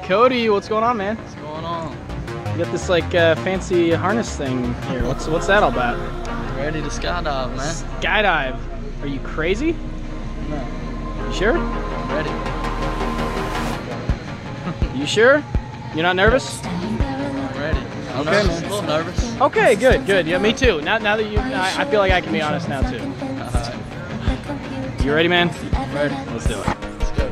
Cody, what's going on, man? What's going on? You got this like fancy harness thing here. What's that all about? Ready to skydive, man. Skydive. Are you crazy? No. You sure? I'm ready. You sure? You're not nervous? I'm ready. I'm Okay, nervous. man. A little nervous. Okay, good. Yeah, me too. Now that I feel like I can be honest now too. You ready, man? I'm ready. Let's do it. Let's go.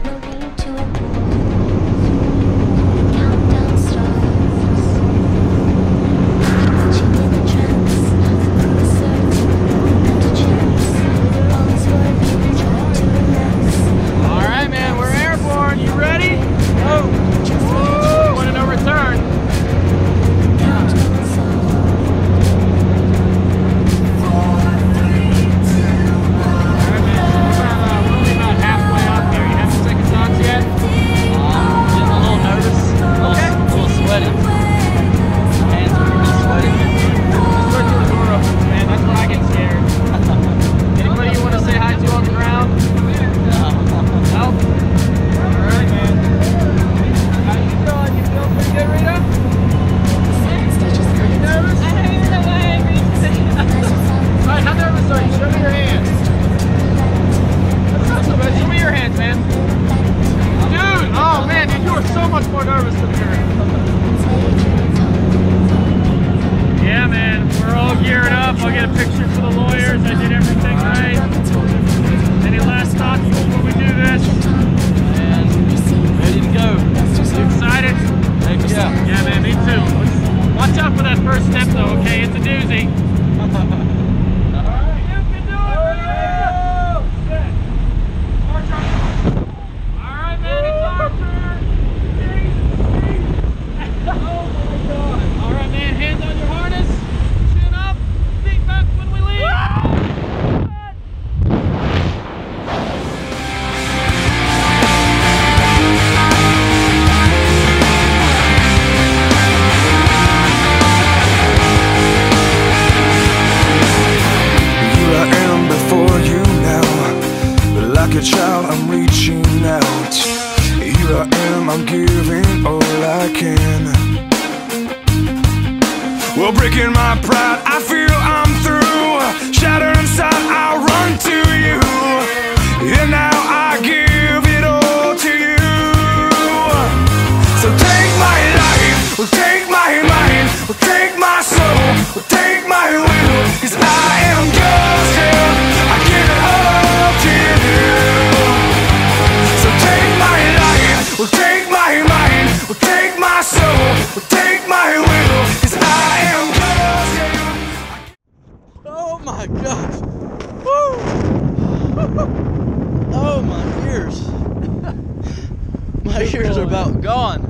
All right, man. We're airborne. You ready? Oh. Woo! Want to no return? More nervous than her. Yeah, man, we're all geared up. I'll get a picture for the lawyers. I did everything right. Any last thoughts before we do this? And ready to go. You excited? Heck yeah. Yeah, man, me too. Watch out for that first step, though. Okay, it's a doozy. Like a child, I'm reaching out. Here I am, I'm giving all I can. Well, breaking my pride, I feel I'm through. Shattered inside, I run to you. And now I give it all to you. So take my life, well, take my mind, well, take my soul, well, take my will. 'Cause I am yours, yeah. I give it all to you. Well, take my mind, well, take my soul, well, take my will, 'cause I am yours. Oh my gosh. Woo! Oh, my ears. My ears are about gone.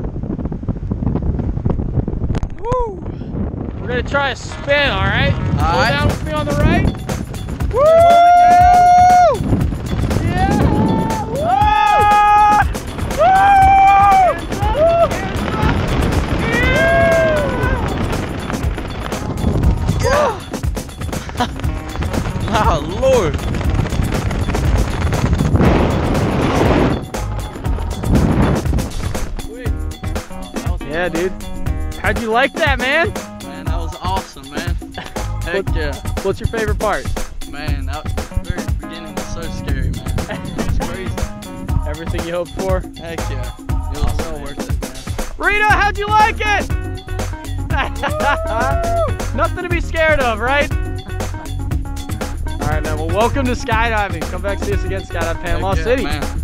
Woo! We're gonna try a spin, all right? All Hold right. down with me on the right. Woo! Yeah! Woo! My Lord. Yeah, dude. How'd you like that, man? Man, that was awesome, man. Heck yeah. What's your favorite part? Man, that very beginning was so scary, man. It's crazy. Everything you hoped for? Heck yeah. It was so worth it, man. Rita, how'd you like it? Nothing to be scared of, right? All right, man. Well, welcome to skydiving. Come back see us again, Skydive Panama City. Man.